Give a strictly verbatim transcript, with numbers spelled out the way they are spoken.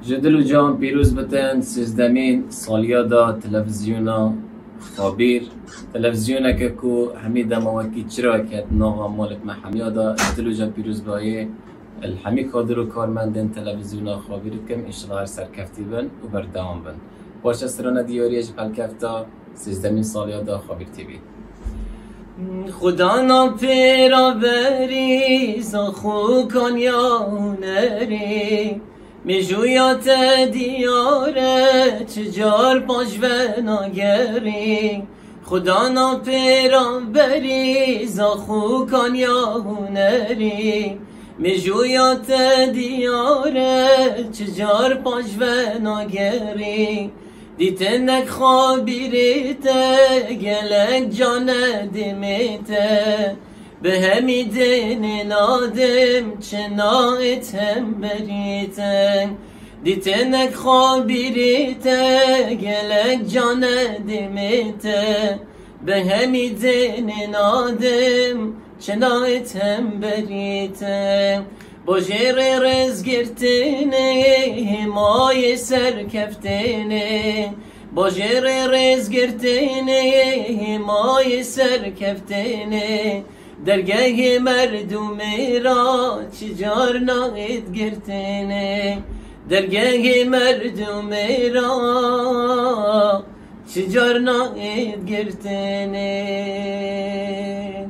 جدل و جان پیروز بتن سیزدمین سالیادا تلویزیونا خابیر تلویزیونا که کو همی دماوکی چرا که ناغا مالک محمیادا جدل و جان پیروز بایه الحمی قادر و کارمندن تلویزیونا خابیر کم اشتغال سرکفتی بن و بردوام بن باش استران دیاریش پلکفتا سیزدمین سالیادا خابیر تیوی خدا ناپیرا بریز خو کن یا هنری میجویات دیاره چجار پاش و ناگری خدا ناپیرا بریز خو کن یا هنری میجویات دیاره چجار پاش و ناگری دیتنک خابیریته گلک جان دمیته به همی دین نادم چنایت هم بریته دیتنک خابیریته گلک جان دمیته به همی دین نادم چنایت هم بریته با جیر رز گرتنه همای سر کفتنه با جیر رز گرتنه همای سر کفتنه درگاه مردم را چجار ناید گرتنه درگاه مردم را چجار ناید گرتنه